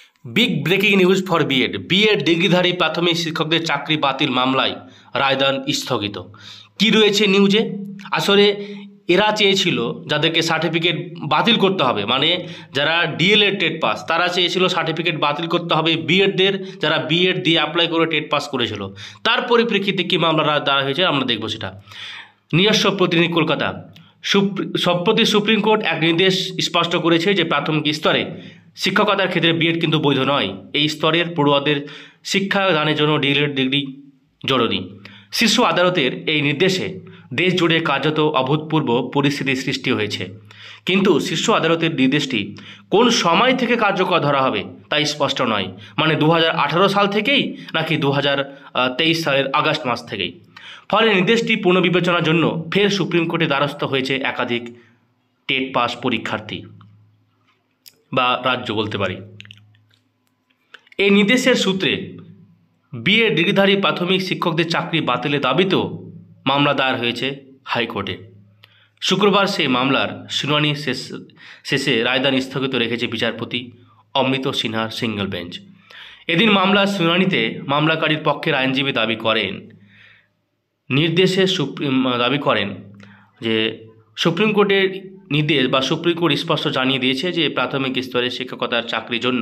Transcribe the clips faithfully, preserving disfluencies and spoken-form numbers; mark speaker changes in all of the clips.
Speaker 1: Big breaking news for BEd BEd ডিগ্রিধারী প্রাথমিক শিক্ষকদের চাকরি বাতিল মামলায় রায়দান স্থগিত। কি রয়েছে নিউজে? আসলে এরা চেয়েছিল যাদেরকে সার্টিফিকেট বাতিল করতে হবে, মানে যারা ডিএলএড টেট পাস তারা চেয়েছিল সার্টিফিকেট বাতিল করতে হবে বিএডদের, যারা বিএড দিয়ে অ্যাপ্লাই করে টেট পাস করেছিল। তার পরিপ্রেক্ষিতে কী মামলা দাঁড়া হয়েছে আমরা দেখব সেটা। নিজস্ব প্রতিনিধি কলকাতা। সম্প্রতি সুপ্রিম কোর্ট এক নির্দেশ স্পষ্ট করেছে যে প্রাথমিক স্তরে শিক্ষকতার ক্ষেত্রে বিএড কিন্তু বৈধ নয়। এই স্তরের পড়ুয়াদের শিক্ষাদানের জন্য ডিএলএড ডিগ্রি জরুরি। শীর্ষ আদালতের এই নির্দেশে দেশ জুড়ে কার্যত অভূতপূর্ব পরিস্থিতির সৃষ্টি হয়েছে, কিন্তু শীর্ষ আদালতের নির্দেশটি কোন সময় থেকে কার্যকর ধরা হবে তাই স্পষ্ট নয়। মানে দু হাজার আঠারো সাল থেকেই নাকি দু হাজার তেইশ সালের আগস্ট মাস থেকেই। ফলে নির্দেশটি পুনর্বিবেচনার জন্য ফের সুপ্রিম কোর্টে দ্বারস্থ হয়েছে একাধিক টেট পাস পরীক্ষার্থী বা রাজ্য বলতে পারি। এই নির্দেশের সূত্রে বিএড ডিগ্রিধারী প্রাথমিক শিক্ষকদের চাকরি বাতিলের দাবিতেও মামলা দায়ের হয়েছে হাইকোর্টে। শুক্রবার সেই মামলার শুনানি শেষ শেষে রায়দান স্থগিত রেখেছে বিচারপতি অমৃত সিনহার সিঙ্গল বেঞ্চ। এদিন মামলার শুনানিতে মামলাকারীর পক্ষের আইনজীবী দাবি করেন নির্দেশে সুপ্রিম দাবি করেন যে সুপ্রিম কোর্টের নির্দেশ বা সুপ্রিম কোর্ট স্পষ্ট জানিয়ে দিয়েছে যে প্রাথমিক স্তরে শিক্ষকতার চাকরির জন্য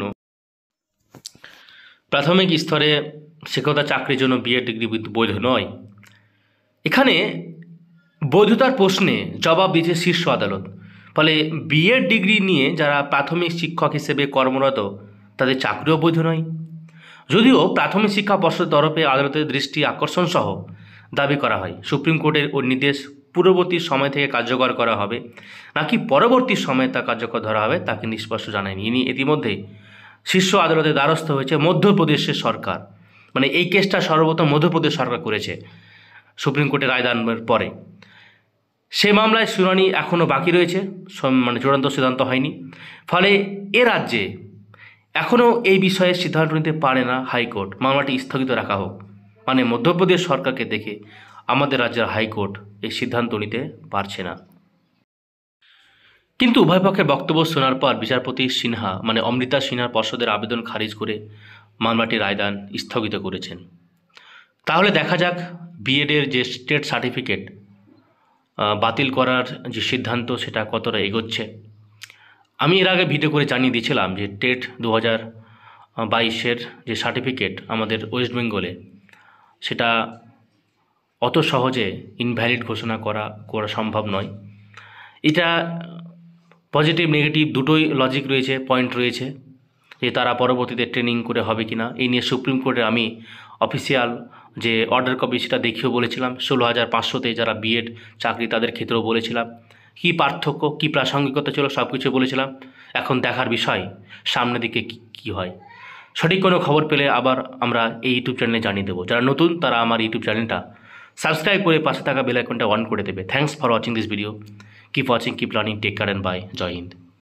Speaker 1: প্রাথমিক স্তরে শিক্ষকতার চাকরির জন্য বিএড ডিগ্রি বৈধ নয়। এখানে বৈধতার প্রশ্নে জবাব দিয়েছে শীর্ষ আদালত। ফলে বিএড ডিগ্রি নিয়ে যারা প্রাথমিক শিক্ষক হিসেবে কর্মরত তাদের চাকরিও বৈধ নয়। যদিও প্রাথমিক শিক্ষা পর্ষদের তরফে আদালতের দৃষ্টি আকর্ষণ সহ দাবি করা হয় সুপ্রিম কোর্টের ওই নির্দেশ পূর্ববর্তী সময় থেকে কার্যকর করা হবে নাকি পরবর্তী সময়ে তা কার্যকর ধরা হবে তা কিন্তু স্পষ্ট জানায়নি। ইনি ইতিমধ্যেই শীর্ষ আদালতের দ্বারস্থ হয়েছে মধ্যপ্রদেশের সরকার। মানে এই কেসটা সর্বপ্রথম মধ্যপ্রদেশ সরকার করেছে সুপ্রিম কোর্টের রায়দানের পরে। সে মামলায় শুনানি এখনও বাকি রয়েছে, মানে চূড়ান্ত সিদ্ধান্ত হয়নি। ফলে এ রাজ্যে এখনও এই বিষয়ে সিদ্ধান্ত নিতে পারে না হাইকোর্ট। মামলাটি স্থগিত রাখা হোক, মানে মধ্যপ্রদেশ সরকারকে দেখে আমাদের রাজ্যের হাইকোর্ট এই সিদ্ধান্ত নিতে পারছে না। কিন্তু উভয় পক্ষের বক্তব্য শোনার পর বিচারপতি সিনহা মানে অমৃতা সিনহার পর্ষদের আবেদন খারিজ করে মামলাটি রায়দান স্থগিত করেছেন। তাহলে দেখা যাক বিএডের যে স্টেট সার্টিফিকেট বাতিল করার যে সিদ্ধান্ত সেটা কতটা এগোচ্ছে। আমি এর আগে ভিডিও করে জানিয়ে দিয়েছিলাম যে টেট দু হাজার বাইশের যে সার্টিফিকেট আমাদের ওয়েস্ট বেঙ্গলে সেটা অত সহজে ইনভ্যালিড ঘোষণা করা করা সম্ভব নয়। এটা পজিটিভ নেগেটিভ দুটোই লজিক রয়েছে, পয়েন্ট রয়েছে যে তারা পরবর্তীতে ট্রেনিং করে হবে কি না। এই নিয়ে সুপ্রিম কোর্টে আমি অফিসিয়াল যে অর্ডার কপি সেটা দেখিয়েও বলেছিলাম। ষোলো হাজার পাঁচশোতে যারা বিএড চাকরি তাদের ক্ষেত্রেও বলেছিলাম কী পার্থক্য কী প্রাসঙ্গিকতা ছিল সব কিছু বলেছিলাম। এখন দেখার বিষয় সামনের দিকে কী হয়। সঠিক কোনো খবর পেলে আবার আমরা এই ইউটিউব চ্যানেলে জানিয়ে দেবো। যারা নতুন তারা আমার ইউটিউব চ্যানেলটা সাবস্ক্রাইব করে পাশে থাকা বেল আইকনটা অন করে দেবে। Thanks for watching this video. Keep watching, keep learning, take care and bye. জয় হিন্দ।